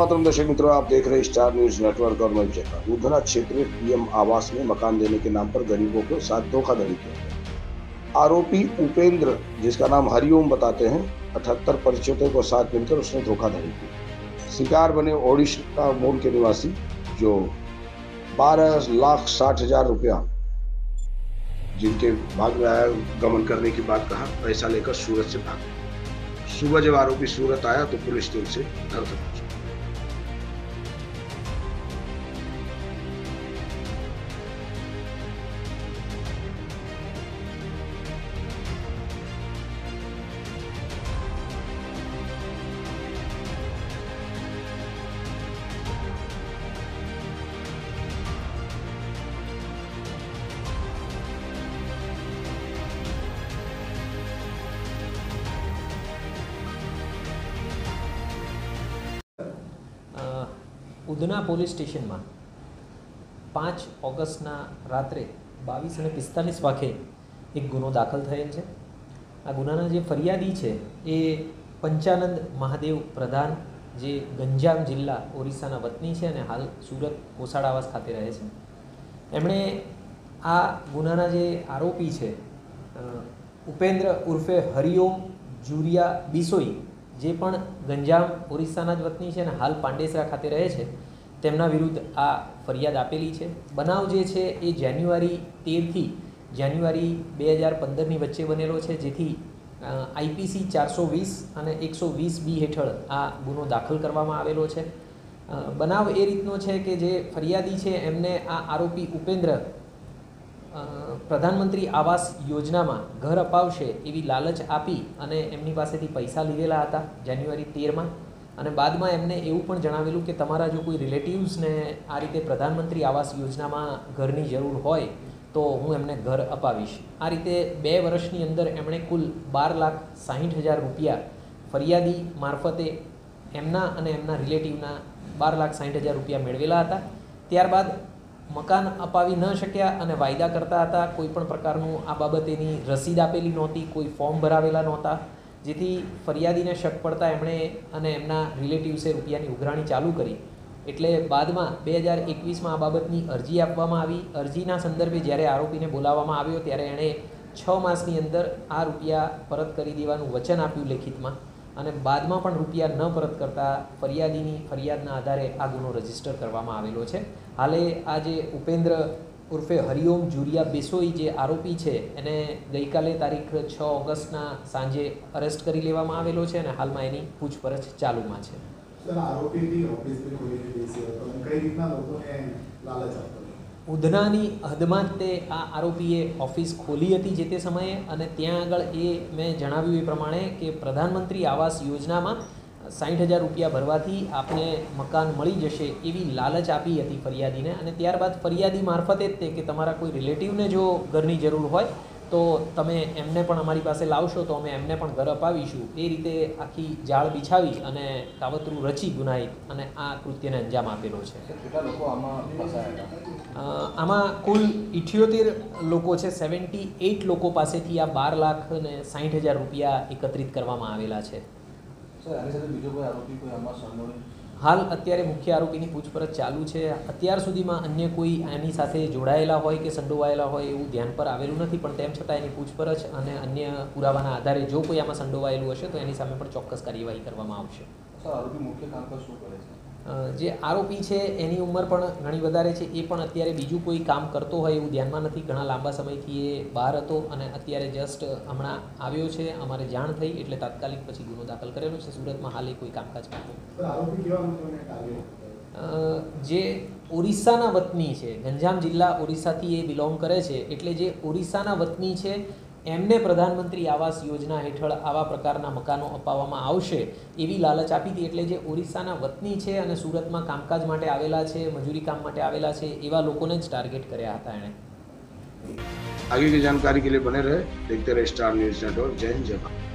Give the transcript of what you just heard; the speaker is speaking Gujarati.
मातरम दर्शक मित्रों, आप देख रहे हैं स्टार न्यूज नेटवर्क और मैं जयपाल। उधना क्षेत्रीय पीएम आवास में मकान देने के नाम पर गरीबों के साथ धोखाधड़ी की है। आरोपी उपेंद्र, जिसका नाम हरिओम बताते हैं, 78 परिचितों को साथ मिलकर उसने धोखाधड़ी की। शिकार बने ओडिशा मूल के निवासी जो 12,60,000 रुपया जिनके भाग में आया गमन करने की बात कहा, पैसा लेकर सूरत से भागा। सुबह जब आरोपी सूरत आया तो पुलिस ने उसे घर तक पहुंचा। ઉધના પોલીસ સ્ટેશનમાં 5 ઓગસ્ટના રાત્રે 22:45 વાગે એક ગુનો દાખલ થયેલ છે। આ ગુનાના જે ફરિયાદી છે એ પંચાનંદ મહાદેવ પ્રધાન, જે ગંજામ જિલ્લા ઓરિસ્સાના વતની છે અને હાલ સુરત કોસાડ આવાસ ખાતે રહે છે। એમણે આ ગુનાના જે આરોપી છે ઉપેન્દ્ર ઉર્ફે હરિઓમ જુરિયા બિસોઈ, જે પણ ગંજામ ઓરિસ્સાના જ વતની છે અને હાલ પાંડેસરા ખાતે રહે છે, તેમના વિરુદ્ધ આ ફરિયાદ આપેલી છે। બનાવ જે છે એ જાન્યુઆરી 13 થી જાન્યુઆરી 2015ની વચ્ચે બનેલો છે, જેથી આઈપીસી 420 અને 120B હેઠળ આ ગુનો દાખલ કરવામાં આવેલો છે। બનાવ એ રીતનો છે કે જે ફરિયાદી છે એમને આ આરોપી ઉપેન્દ્ર પ્રધાનમંત્રી આવાસ યોજનામાં ઘર અપાવશે એવી લાલચ આપી અને એમની પાસેથી પૈસા લીધેલા હતા જાન્યુઆરી 13માં, અને બાદમાં એમને એવું પણ જણાવેલું કે તમારા જો કોઈ રિલેટિવ્સને આ રીતે પ્રધાનમંત્રી આવાસ યોજનામાં ઘરની જરૂર હોય તો હું એમને ઘર અપાવીશ। આ રીતે 2 વર્ષની અંદર એમણે કુલ 12,60,000 રૂપિયા ફરિયાદી મારફતે એમના અને એમના રિલેટિવના 12,60,000 રૂપિયા મેળવેલા હતા। ત્યારબાદ મકાન અપાવી ન શક્યા અને વાયદા કરતા હતા, કોઈ પણ પ્રકારનું આ બાબતેની રસીદ આપેલી નહોતી, કોઈ ફોર્મ ભરાવેલા નહોતા, જેથી ફરિયાદીને શક પડતા એમણે અને એમના રિલેટિવ્સે રૂપિયાની ઉઘરાણી ચાલુ કરી। એટલે બાદમાં 2021માં આ બાબતની અરજી આપવામાં આવી। અરજીના સંદર્ભે જ્યારે આરોપીને બોલાવવામાં આવ્યો ત્યારે એણે 6 માસની અંદર આ રૂપિયા પરત કરી દેવાનું વચન આપ્યું લેખિતમાં, અને બાદમાં પણ રૂપિયા ન પરત કરતા ફરિયાદીની ફરિયાદના આધારે આ ગુનો રજીસ્ટર કરવામાં આવેલો છે। હાલે આ જે ઉપેન્દ્ર ઉર્ફે હરિઓમ જુરિયા બિસોઈ જે આરોપી છે એને ગઈકાલે તારીખ 6 ઓગસ્ટના સાંજે અરેસ્ટ કરી લેવામાં આવેલો છે અને હાલમાં એની પૂછપરછ ચાલુમાં છે। ઉધનાની હદમાં જ તે આ આરોપીએ ઓફિસ ખોલી હતી જે તે સમયે, અને ત્યાં આગળ એ મેં જણાવ્યું એ પ્રમાણે કે પ્રધાનમંત્રી આવાસ યોજનામાં 60,000 રૂપિયા ભરવાથી આપને મકાન મળી જશે એવી લાલચ આપી હતી ફરિયાદીને, અને ત્યારબાદ ફરિયાદી મારફતે જ તે કે તમારા કોઈ રિલેટિવને જો ઘરની જરૂર હોય તો તમે એમને પણ અમારી પાસે લાવશો તો અમે એમને પણ ઘર અપાવીશું, એ રીતે આખી જાળ બિછાવી અને કાવતરું રચી ગુનાહિત અને આ કૃત્યને અંજામ આપેલો છે। આમાં કુલ 78 લોકો છે, 78 લોકો પાસેથી આ 12,60,000 રૂપિયા એકત્રિત કરવામાં આવેલા છે। હાલ અત્યારે મુખ્ય આરોપીની પૂછપરછ ચાલુ છે। અત્યાર સુધીમાં અન્ય કોઈ આની સાથે જોડાયેલા હોય કે સંડોવાયેલા હોય એવું ધ્યાન પર આવેલું નથી, પણ તેમ છતાં એની પૂછપરછ અને અન્ય પુરાવાના આધારે જો કોઈ આમાં સંડોવાયેલું હશે તો એની સામે પણ ચોક્કસ કાર્યવાહી કરવામાં આવશે। આરોપી મુખ્ય કામકાજ શું કરે છે? જે આરોપી છે એની ઉંમર પણ ઘણી વધારે છે, એ પણ અત્યારે બીજું કોઈ કામ કરતો હોય એવું ધ્યાનમાં નથી। ઘણા લાંબા સમયથી એ બહાર હતો અને અત્યારે જસ્ટ હમણાં આવ્યો છે, અમારે જાણ થઈ એટલે તાત્કાલિક પછી ગુનો દાખલ કરેલો છે। સુરતમાં હાલ કોઈ કામકાજ કરતો જે ઓરિસ્સાના વતની છે, ગંજામ જિલ્લા ઓરિસ્સાથી એ બિલોંગ કરે છે, એટલે જે ઓરિસ્સાના વતની છે એમને પ્રધાનમંત્રી આવાસ યોજના હેઠળ આવા પ્રકારના મકાનો અપાવવામાં આવશે એવી લાલચ આપી હતી। એટલે જે ઓરિસ્સાના વતની છે અને સુરતમાં કામકાજ માટે આવેલા છે, મજૂરી કામ માટે આવેલા છે, એવા લોકોને જ ટાર્ગેટ કર્યા હતા એણે। आगे की जानकारी के लिए बने रहे, देखते रहे स्टार न्यूज नेटवर्क। जय हिंद, जय भारत।